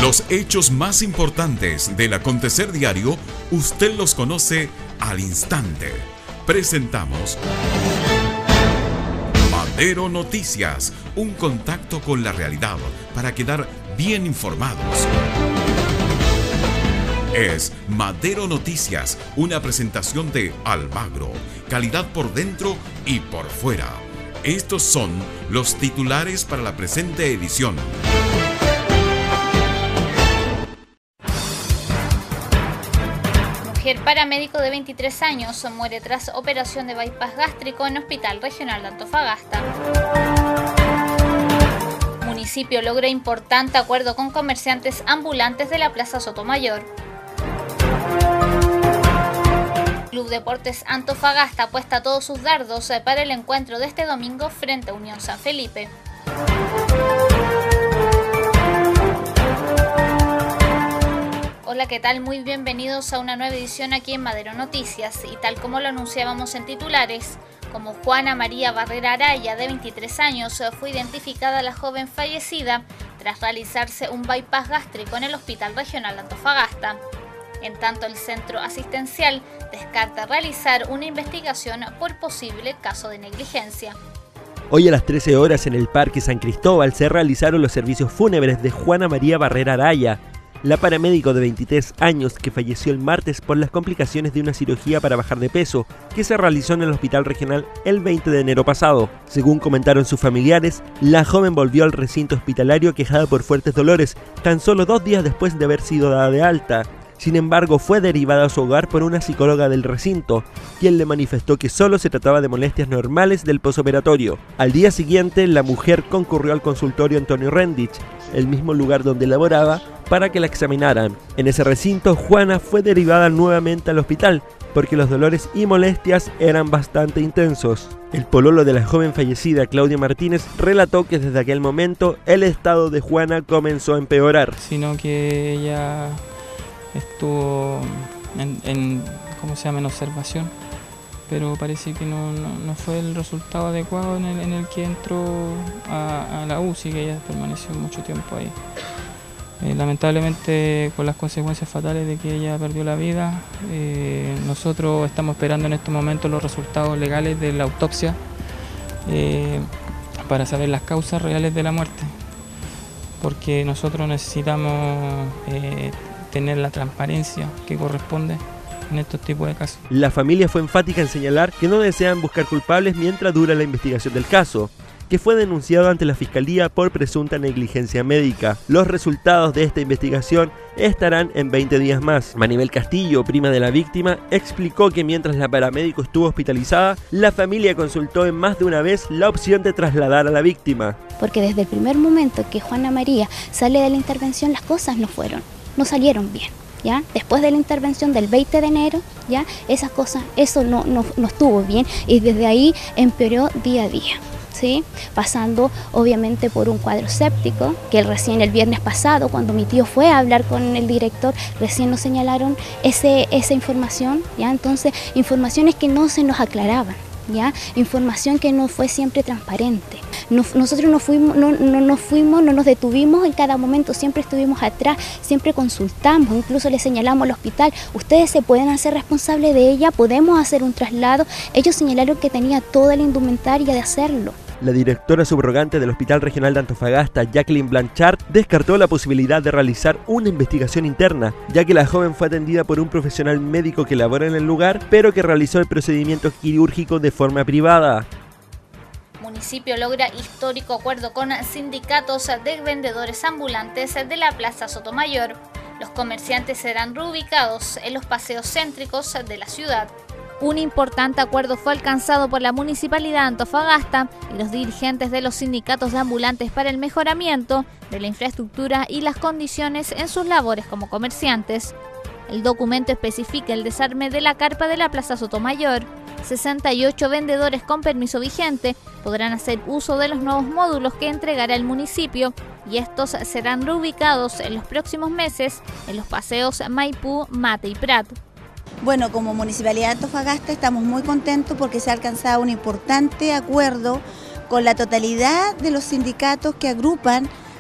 Los hechos más importantes del acontecer diario, usted los conoce al instante. Presentamos Madero Noticias, un contacto con la realidad para quedar bien informados. Es Madero Noticias, una presentación de Almagro, calidad por dentro y por fuera. Estos son los titulares para la presente edición. Mujer paramédico de 23 años muere tras operación de bypass gástrico en Hospital Regional de Antofagasta. Municipio logra importante acuerdo con comerciantes ambulantes de la Plaza Sotomayor. Club Deportes Antofagasta apuesta todos sus dardos para el encuentro de este domingo frente a Unión San Felipe. Hola, ¿qué tal? Muy bienvenidos a una nueva edición aquí en Madero Noticias. Y tal como lo anunciábamos en titulares, como Juana María Barrera Araya, de 23 años, fue identificada la joven fallecida tras realizarse un bypass gástrico en el Hospital Regional de Antofagasta. En tanto, el centro asistencial descarta realizar una investigación por posible caso de negligencia. Hoy a las 13 horas en el Parque San Cristóbal se realizaron los servicios fúnebres de Juana María Barrera Araya, la paramédico de 23 años que falleció el martes por las complicaciones de una cirugía para bajar de peso que se realizó en el Hospital Regional el 20 de enero pasado. Según comentaron sus familiares, la joven volvió al recinto hospitalario quejada por fuertes dolores tan solo 2 días después de haber sido dada de alta. Sin embargo, fue derivada a su hogar por una psicóloga del recinto, quien le manifestó que solo se trataba de molestias normales del posoperatorio. Al día siguiente, la mujer concurrió al consultorio Antonio Rendich, el mismo lugar donde laboraba, para que la examinaran. En ese recinto, Juana fue derivada nuevamente al hospital, porque los dolores y molestias eran bastante intensos. El pololo de la joven fallecida, Claudia Martínez, relató que desde aquel momento el estado de Juana comenzó a empeorar. Sino que ella estuvo en observación, pero parece que no fue el resultado adecuado en el que entró a la UCI, que ella permaneció mucho tiempo ahí. Lamentablemente, con las consecuencias fatales de que ella perdió la vida, nosotros estamos esperando en estos momentos los resultados legales de la autopsia para saber las causas reales de la muerte, porque nosotros necesitamos tener la transparencia que corresponde en estos tipos de casos. La familia fue enfática en señalar que no desean buscar culpables mientras dura la investigación del caso, que fue denunciado ante la Fiscalía por presunta negligencia médica. Los resultados de esta investigación estarán en 20 días más. Maribel Castillo, prima de la víctima, explicó que mientras la paramédico estuvo hospitalizada, la familia consultó en más de una vez la opción de trasladar a la víctima. Porque desde el primer momento que Juana María sale de la intervención, las cosas no salieron bien. ¿Ya? Después de la intervención del 20 de enero, ¿ya? Eso no estuvo bien y desde ahí empeoró día a día. ¿Sí? Pasando obviamente por un cuadro séptico, que recién el viernes pasado, cuando mi tío fue a hablar con el director, recién nos señalaron esa información, ¿ya? Entonces, informaciones que no se nos aclaraban, ¿ya? Información que no fue siempre transparente. Nosotros no nos detuvimos en cada momento, siempre estuvimos atrás, siempre consultamos, incluso le señalamos al hospital, ustedes se pueden hacer responsables de ella, podemos hacer un traslado. Ellos señalaron que tenía toda la indumentaria de hacerlo. La directora subrogante del Hospital Regional de Antofagasta, Jacqueline Blanchard, descartó la posibilidad de realizar una investigación interna, ya que la joven fue atendida por un profesional médico que labora en el lugar, pero que realizó el procedimiento quirúrgico de forma privada. Municipio logra histórico acuerdo con sindicatos de vendedores ambulantes de la Plaza Sotomayor. Los comerciantes serán reubicados en los paseos céntricos de la ciudad. Un importante acuerdo fue alcanzado por la Municipalidad de Antofagasta y los dirigentes de los sindicatos de ambulantes para el mejoramiento de la infraestructura y las condiciones en sus labores como comerciantes. El documento especifica el desarme de la carpa de la Plaza Sotomayor. 68 vendedores con permiso vigente podrán hacer uso de los nuevos módulos que entregará el municipio y estos serán reubicados en los próximos meses en los paseos Maipú, Mate y Prat. Bueno, como Municipalidad de Antofagasta estamos muy contentos porque se ha alcanzado un importante acuerdo con la totalidad de los sindicatos que agrupan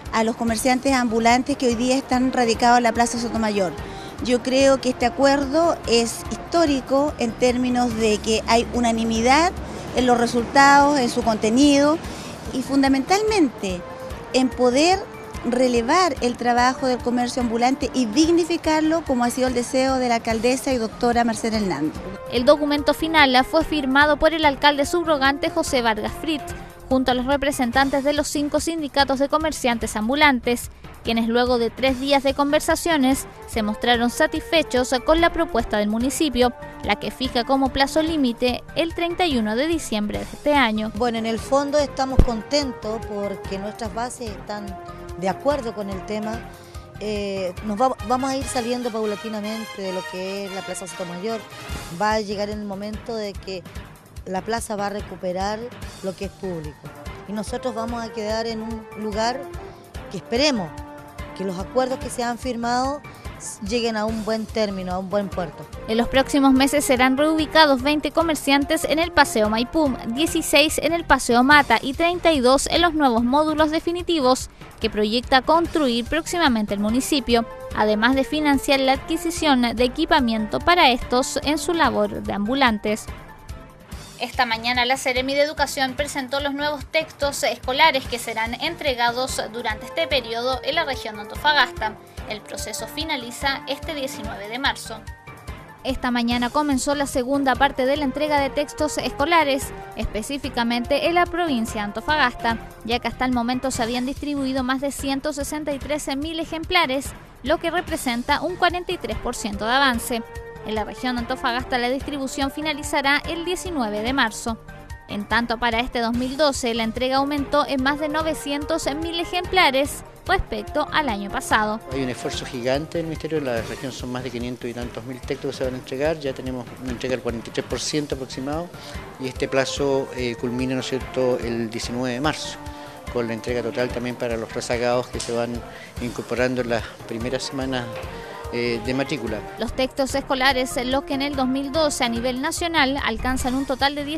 a los comerciantes ambulantes que hoy día están radicados en la Plaza Sotomayor. Yo creo que este acuerdo es histórico en términos de que hay unanimidad en los resultados, en su contenido y fundamentalmente en poder relevar el trabajo del comercio ambulante y dignificarlo, como ha sido el deseo de la alcaldesa y doctora Marcela Hernández. El documento final fue firmado por el alcalde subrogante José Vargas Fritz, junto a los representantes de los 5 sindicatos de comerciantes ambulantes, quienes luego de 3 días de conversaciones se mostraron satisfechos con la propuesta del municipio, la que fija como plazo límite el 31 de diciembre de este año. Bueno, en el fondo estamos contentos porque nuestras bases están de acuerdo con el tema. Vamos a ir saliendo paulatinamente de lo que es la Plaza Sotomayor. Va a llegar el momento de que la plaza va a recuperar lo que es público. Y nosotros vamos a quedar en un lugar que esperemos que los acuerdos que se han firmado lleguen a un buen término, a un buen puerto. En los próximos meses serán reubicados 20 comerciantes en el Paseo Maipú, 16 en el Paseo Mata y 32 en los nuevos módulos definitivos que proyecta construir próximamente el municipio, además de financiar la adquisición de equipamiento para estos en su labor de ambulantes. Esta mañana la Seremi de Educación presentó los nuevos textos escolares que serán entregados durante este periodo en la región de Antofagasta. El proceso finaliza este 19 de marzo. Esta mañana comenzó la segunda parte de la entrega de textos escolares, específicamente en la provincia de Antofagasta, ya que hasta el momento se habían distribuido más de 163.000 ejemplares, lo que representa un 43% de avance. En la región de Antofagasta la distribución finalizará el 19 de marzo. En tanto, para este 2012 la entrega aumentó en más de 900.000 ejemplares respecto al año pasado. Hay un esfuerzo gigante del Ministerio, en la región son más de 500 y tantos mil textos que se van a entregar, ya tenemos una entrega del 43% aproximado y este plazo culmina, ¿no es cierto?, el 19 de marzo, con la entrega total también para los rezagados que se van incorporando en las primeras semanas de matrícula. Los textos escolares, los que en el 2012 a nivel nacional alcanzan un total de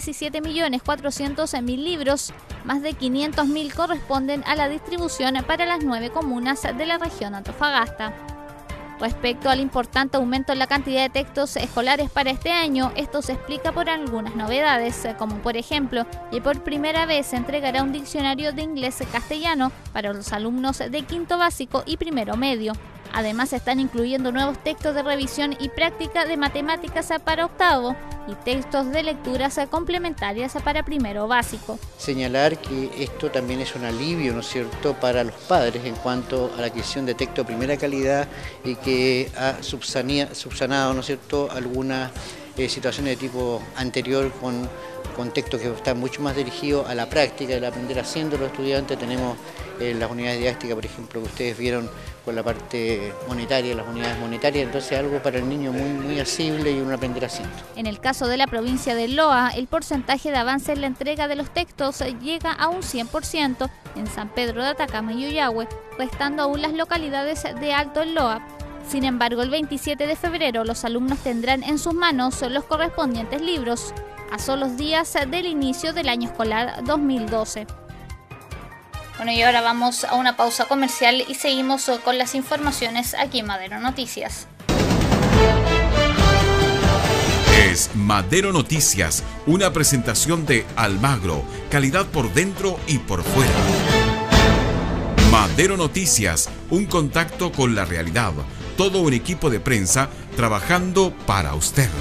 17.400.000 libros, más de 500.000 corresponden a la distribución para las 9 comunas de la región de Antofagasta. Respecto al importante aumento en la cantidad de textos escolares para este año, esto se explica por algunas novedades, como por ejemplo, que por primera vez se entregará un diccionario de inglés-castellano para los alumnos de quinto básico y primero medio. Además, se están incluyendo nuevos textos de revisión y práctica de matemáticas para octavo y textos de lecturas complementarias para primero básico. Señalar que esto también es un alivio, ¿no es cierto?, para los padres en cuanto a la adquisición de texto de primera calidad y que ha subsanado, ¿no es cierto?, algunas situaciones de tipo anterior con textos que están mucho más dirigidos a la práctica, el aprender haciendo los estudiantes. Tenemos las unidades didácticas, por ejemplo, que ustedes vieron con la parte monetaria, las unidades monetarias, entonces algo para el niño muy accesible y un aprender haciendo. En el caso de la provincia de Loa, el porcentaje de avance en la entrega de los textos llega a un 100% en San Pedro de Atacama y Uyahue, restando aún las localidades de Alto en Loa. Sin embargo, el 27 de febrero los alumnos tendrán en sus manos los correspondientes libros, a solos días del inicio del año escolar 2012. Bueno, y ahora vamos a una pausa comercial y seguimos con las informaciones aquí en Madero Noticias. Es Madero Noticias, una presentación de Almagro, calidad por dentro y por fuera. Madero Noticias, un contacto con la realidad, todo un equipo de prensa trabajando para usted.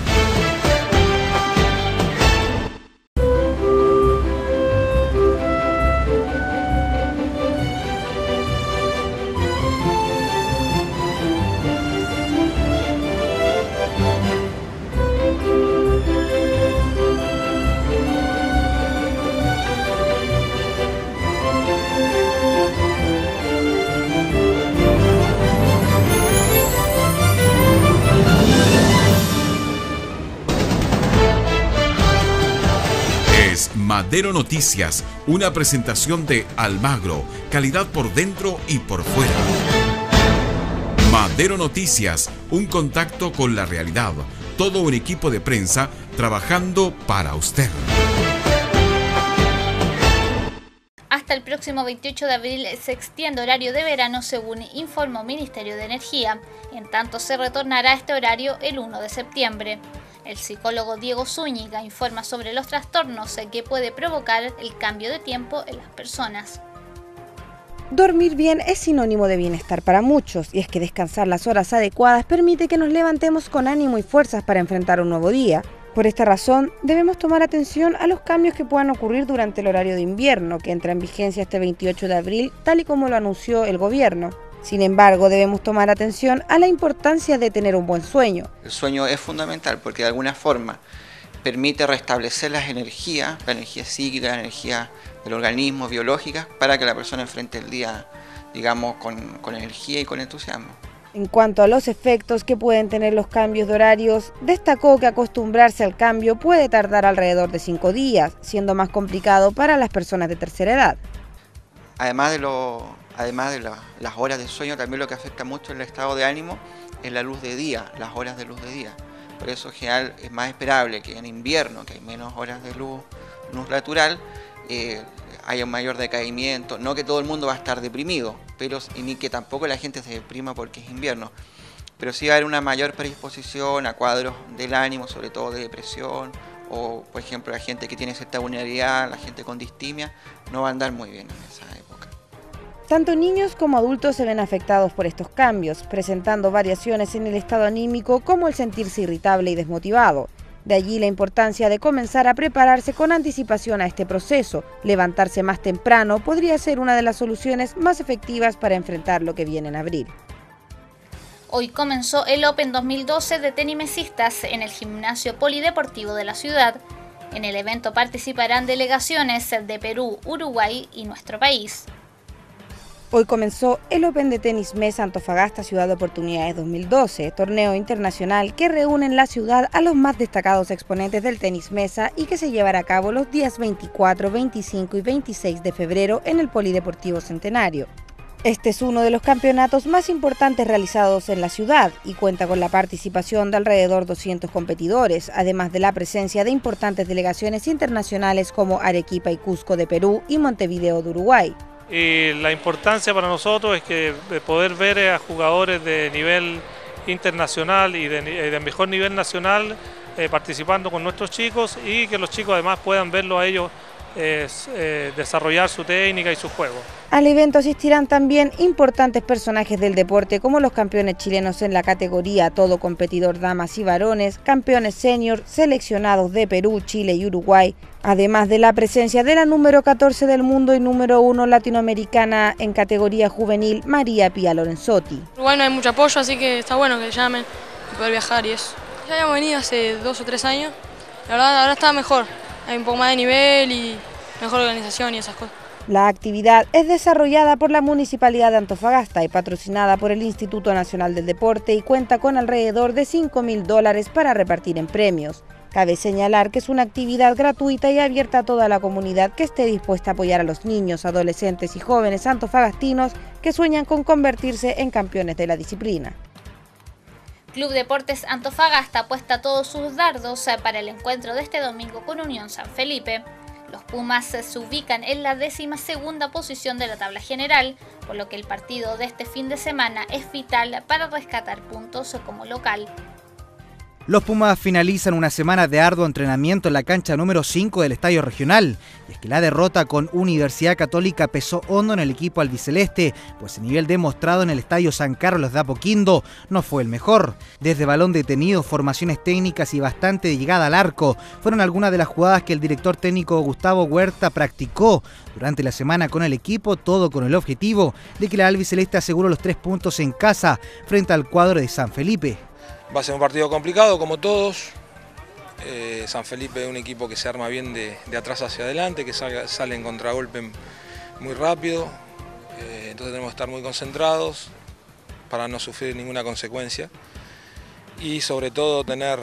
Madero Noticias, una presentación de Almagro, calidad por dentro y por fuera. Madero Noticias, un contacto con la realidad, todo un equipo de prensa trabajando para usted. Hasta hasta el próximo 28 de abril se extiende horario de verano, según informó Ministerio de Energía. En tanto, se retornará a este horario el 1 de septiembre. El psicólogo Diego Zúñiga informa sobre los trastornos que puede provocar el cambio de tiempo en las personas. Dormir bien es sinónimo de bienestar para muchos, y es que descansar las horas adecuadas permite que nos levantemos con ánimo y fuerzas para enfrentar un nuevo día. Por esta razón, debemos tomar atención a los cambios que puedan ocurrir durante el horario de invierno, que entra en vigencia este 28 de abril, tal y como lo anunció el gobierno. Sin embargo, debemos tomar atención a la importancia de tener un buen sueño. El sueño es fundamental porque de alguna forma permite restablecer la energía psíquica, la energía del organismo, biológica, para que la persona enfrente el día, digamos, con energía y con entusiasmo. En cuanto a los efectos que pueden tener los cambios de horarios, destacó que acostumbrarse al cambio puede tardar alrededor de 5 días, siendo más complicado para las personas de tercera edad. Además de las horas de sueño, también lo que afecta mucho el estado de ánimo es la luz de día, las horas de luz de día. Por eso en general es más esperable que en invierno, que hay menos horas de luz natural, haya un mayor decaimiento. No que todo el mundo va a estar deprimido, pero ni que tampoco la gente se deprima porque es invierno. Pero sí va a haber una mayor predisposición a cuadros del ánimo, sobre todo de depresión, o por ejemplo la gente que tiene cierta vulnerabilidad, la gente con distimia, no va a andar muy bien en esa época. Tanto niños como adultos se ven afectados por estos cambios, presentando variaciones en el estado anímico como el sentirse irritable y desmotivado. De allí la importancia de comenzar a prepararse con anticipación a este proceso. Levantarse más temprano podría ser una de las soluciones más efectivas para enfrentar lo que viene en abril. Hoy comenzó el Open 2012 de tenimesistas en el gimnasio polideportivo de la ciudad. En el evento participarán delegaciones de Perú, Uruguay y nuestro país. Hoy comenzó el Open de Tenis Mesa Antofagasta Ciudad de Oportunidades 2012, torneo internacional que reúne en la ciudad a los más destacados exponentes del tenis mesa y que se llevará a cabo los días 24, 25 y 26 de febrero en el Polideportivo Centenario. Este es uno de los campeonatos más importantes realizados en la ciudad y cuenta con la participación de alrededor 200 competidores, además de la presencia de importantes delegaciones internacionales como Arequipa y Cusco de Perú y Montevideo de Uruguay. Y la importancia para nosotros es que de poder ver a jugadores de nivel internacional y de mejor nivel nacional participando con nuestros chicos, y que los chicos además puedan verlo a ellos desarrollar su técnica y su juego. Al evento asistirán también importantes personajes del deporte como los campeones chilenos en la categoría todo competidor damas y varones, campeones senior, seleccionados de Perú, Chile y Uruguay, además de la presencia de la número 14 del mundo y número 1 latinoamericana en categoría juvenil, María Pía Lorenzotti. Uruguay no hay mucho apoyo, así que está bueno que llamen y poder viajar y eso. Ya habíamos venido hace 2 o 3 años, la verdad ahora está mejor, hay un poco más de nivel y mejor organización y esas cosas. La actividad es desarrollada por la Municipalidad de Antofagasta y patrocinada por el Instituto Nacional del Deporte y cuenta con alrededor de $5.000 para repartir en premios. Cabe señalar que es una actividad gratuita y abierta a toda la comunidad que esté dispuesta a apoyar a los niños, adolescentes y jóvenes antofagastinos que sueñan con convertirse en campeones de la disciplina. Club Deportes Antofagasta apuesta todos sus dardos para el encuentro de este domingo con Unión San Felipe. Los Pumas se ubican en la 12ª posición de la tabla general, por lo que el partido de este fin de semana es vital para rescatar puntos como local. Los Pumas finalizan una semana de arduo entrenamiento en la cancha número 5 del Estadio Regional. Y es que la derrota con Universidad Católica pesó hondo en el equipo albiceleste, pues el nivel demostrado en el Estadio San Carlos de Apoquindo no fue el mejor. Desde balón detenido, formaciones técnicas y bastante llegada al arco fueron algunas de las jugadas que el director técnico Gustavo Huerta practicó durante la semana con el equipo, todo con el objetivo de que la albiceleste aseguró los 3 puntos en casa frente al cuadro de San Felipe. Va a ser un partido complicado, como todos. San Felipe es un equipo que se arma bien de atrás hacia adelante, que sale en contragolpe muy rápido. Entonces tenemos que estar muy concentrados para no sufrir ninguna consecuencia. Y sobre todo tener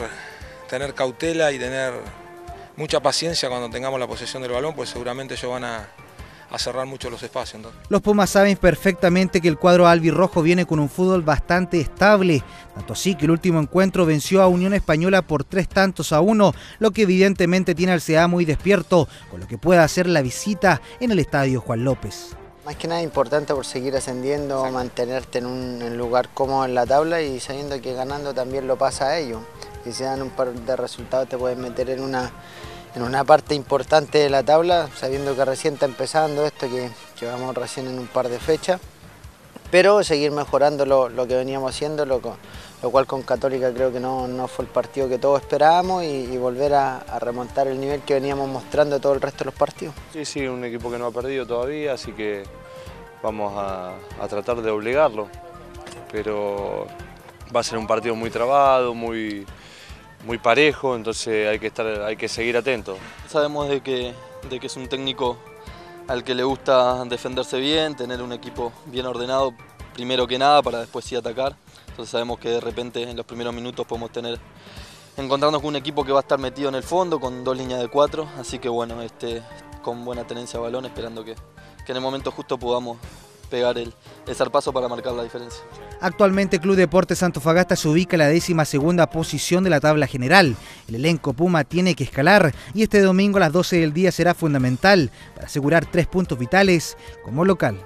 cautela y tener mucha paciencia cuando tengamos la posesión del balón, pues seguramente ellos van a cerrar mucho los espacios. Entonces. Los Pumas saben perfectamente que el cuadro albirrojo viene con un fútbol bastante estable, tanto así que el último encuentro venció a Unión Española por 3-1, lo que evidentemente tiene al CDA muy despierto, con lo que pueda hacer la visita en el estadio Juan López. Más que nada importante por seguir ascendiendo, mantenerte en un lugar cómodo en la tabla y sabiendo que ganando también lo pasa a ellos. Si se dan un par de resultados te puedes meter en una parte importante de la tabla, sabiendo que recién está empezando esto, que vamos recién en un par de fechas, pero seguir mejorando lo que veníamos haciendo, lo cual con Católica creo que no fue el partido que todos esperábamos y volver a remontar el nivel que veníamos mostrando todo el resto de los partidos. Sí, un equipo que no ha perdido todavía, así que vamos a tratar de obligarlo, pero va a ser un partido muy trabado, muy parejo, entonces hay que seguir atentos. Sabemos de que es un técnico al que le gusta defenderse bien, tener un equipo bien ordenado, primero que nada, para después sí atacar. Entonces sabemos que de repente en los primeros minutos podemos encontrarnos con un equipo que va a estar metido en el fondo, con 2 líneas de 4, así que bueno, con buena tenencia de balón, esperando que en el momento justo podamos pegar el zarpazo para marcar la diferencia. Actualmente Club Deportes Antofagasta se ubica en la 12ª posición de la tabla general. El elenco Puma tiene que escalar y este domingo a las 12 del día será fundamental para asegurar 3 puntos vitales como local.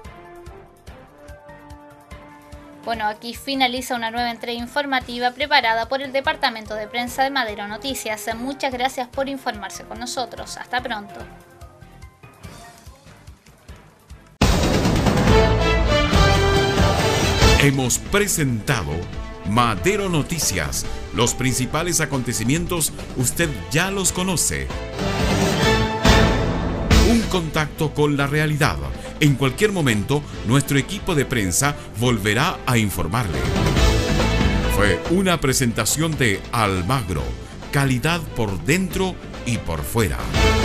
Bueno, aquí finaliza una nueva entrega informativa preparada por el Departamento de Prensa de Madero Noticias. Muchas gracias por informarse con nosotros. Hasta pronto. Hemos presentado Madero Noticias. Los principales acontecimientos usted ya los conoce. Un contacto con la realidad. En cualquier momento, nuestro equipo de prensa volverá a informarle. Fue una presentación de Almagro. Calidad por dentro y por fuera.